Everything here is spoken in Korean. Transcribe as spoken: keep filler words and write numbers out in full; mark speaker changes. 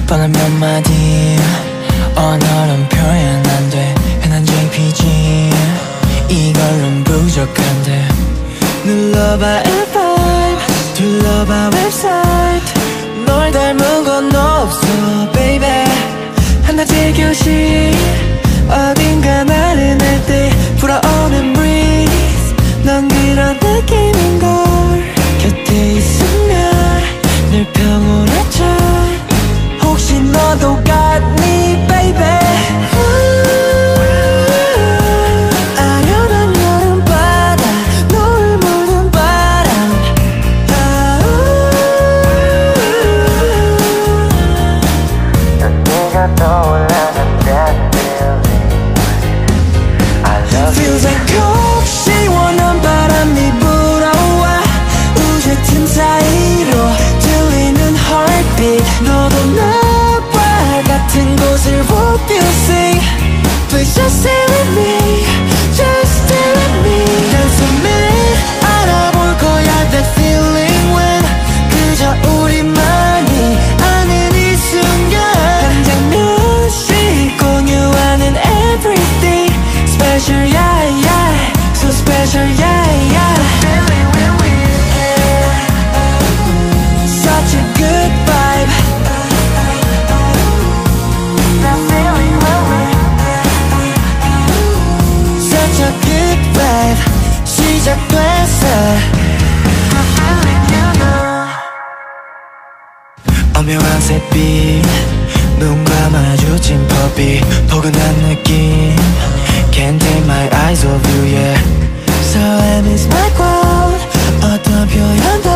Speaker 1: 뻔한 몇 마디 언어론 표현 안 돼 흔한 제이피지 이걸론 부족한데 눌러봐 앱 파이브 둘러봐 웹사이트 널 닮은 건 없어 baby 한낮의 교실 어딘가 나른할 때 불어오는 breeze 넌 그런 느낌인걸 곁에 있으면 늘 평온해져 혹시 너도 같니 baby 아련한 여름바다 노을 물든 바람
Speaker 2: 넌 네가 떠올라는 that feeling I love
Speaker 1: Feels
Speaker 2: you
Speaker 1: like cold 시원한 바람이 불어와 우주 틈 사이로 들리는 heartbeat 너도 나와 같은 곳을 hope you see Please just stay with me Just stay with me 단숨에 알아볼 거야 that feeling when 그저 우리만이 아는 이 순간 한 장면씩 공유하는 everything Special yeah yeah So special yeah yeah Such a good vibe Such a good vibe 시작됐어 오묘한 샛빛 눈과 마주친 법이 포근한 느낌 Can't take my eyes off you yeah So I miss my quote 어떤 표현도